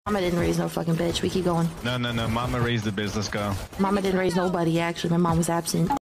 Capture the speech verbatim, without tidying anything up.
Mama didn't raise no fucking bitch. We keep going. No, no, no. Mama raised the biz. Let's go. Mama didn't raise nobody, actually. My mom was absent.